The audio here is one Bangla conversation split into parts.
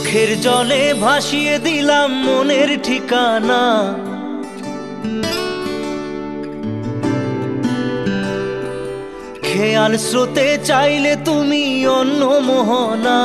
চোখের জলে ভাসিয়ে দিলাম মনের ঠিকানা। খেয়াল স্রোতে চাইলে তুমি অন্য মোহনা।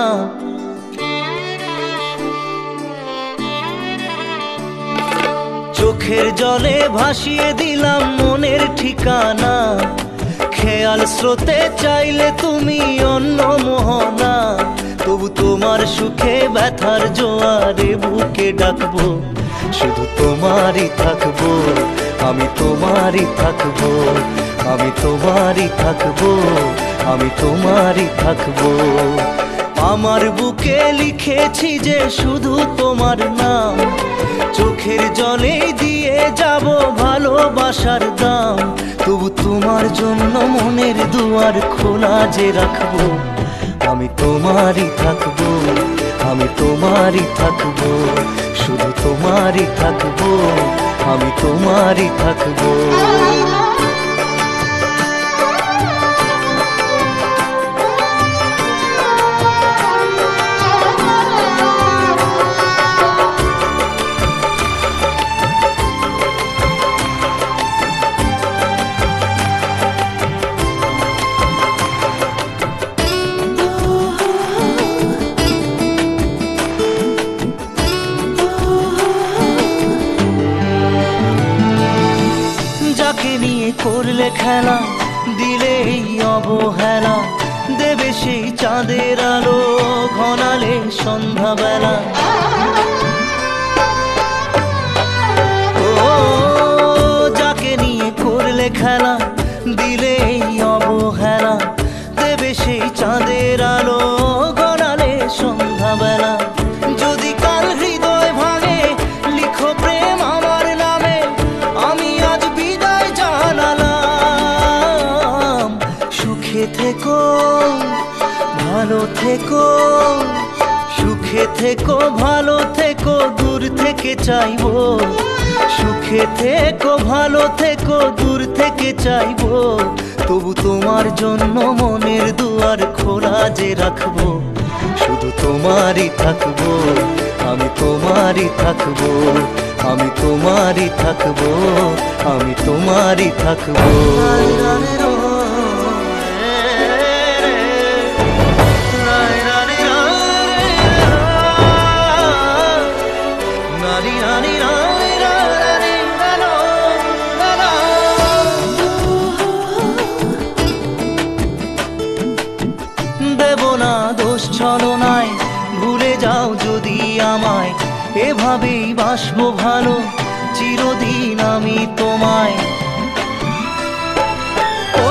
চোখের জলে ভাসিয়ে দিলাম মনের ঠিকানা। খেয়াল স্রোতে চাইলে তুমি অন্য মোহনা। তবু তোমার সুখে ব্যথার জোয়ারে বুকে ডাকবো, শুধু তোমারই থাকবো, আমি তোমারই থাকবো, আমি তোমারই থাকবো, আমি তোমারই থাকবো। আমার বুকে লিখেছি যে শুধু তোমার নাম, চোখের জলে দিয়ে যাব ভালোবাসার দাম। তবু তোমার জন্য মনের দুয়ার খোলা যে রাখবো, আমি তোমারই থাকবো, আমি তোমারই থাকবো, শুধু তোমারই থাকবো, আমি তোমারই থাকবো। করলে খেলা দিলে এই অবহেলা, দেবে সেই চাঁদের আলো ঘনালে সন্ধ্যাবেলা। ও যাকে নিয়ে করলে খেলা দিলে এই অবহেলা, দেবে সেই চাঁদের আলো ঘনালে সন্ধ্যাবেলা। যদি কাল হৃদয় ভাঙে লিখো প্রেম আমার নামে, আমি আজ বিদায় জানালাম। সুখে থেকো ভালো থেকো, সুখে থেকো ভালো থেকো, দূর থেকে চাইবো। সুখে থেকো ভালো থেকো, দূর থেকে চাইবো। তবু তোমার জন্য মনের দুয়ার খোলা যে রাখবো, শুধু তোমারই থাকবো, আমি তোমারই থাকবো, আমি তোমারই থাকবো, আমি তোমারই থাকবো। দেব না দোষ ছলনায়, ভুলে যাও যদি আমায়। এভাবেই বাসবো ভালো চিরদিন আমি তোমায়। ও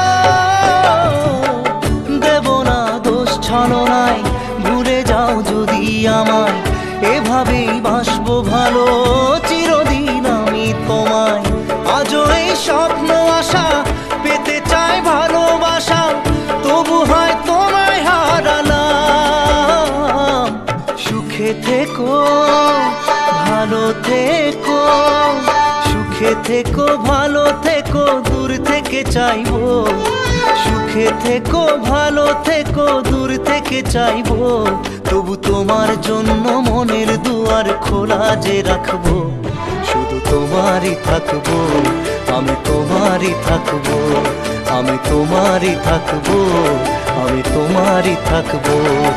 দেব না দোষ ছলনায়, ভুলে যাও যদি আমায়। এভাবেই বাসবো ভালো চিরদিন আমি তোমায়। আজও এই স্বপ্ন আশা পেতে চাই ভালোবাসা, তবু হয় তোমায় হারালাম। সুখে থেকো ভালো থেকো, সুখে থেকো ভালো থেকো, দূর থেকে চাইবো। সুখে থেকো ভালো থেকো, দূর থেকে চাইবো। তবু তোমার জন্য মনের দুয়ার খোলা যে রাখবো, শুধু তোমারই থাকবো, আমি তোমারই থাকবো, আমি তোমারই থাকবো, আমি তোমারই থাকবো।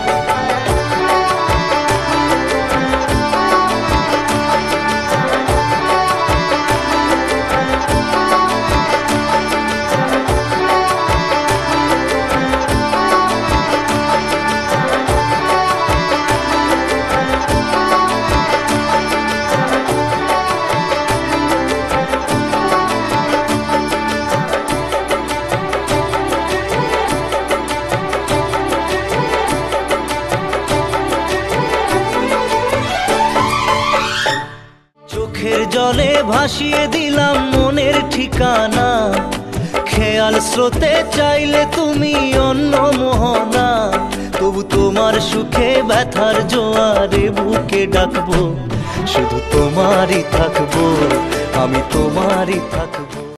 চোখের জলে ভাসিয়ে দিলাম মনের ঠিকানা। খেয়াল স্রোতে চাইলে তুমি অন্য মোহনা। তবু তোমার সুখে ব্যথার জোয়ারে বুকে ডাকবো, শুধু তোমারই থাকবো, আমি তোমারই থাকবো।